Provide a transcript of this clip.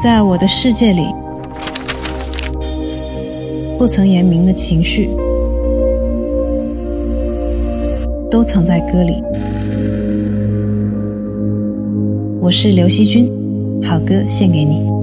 在我的世界里，不曾言明的情绪都藏在歌里。我是刘惜君，好歌献给你。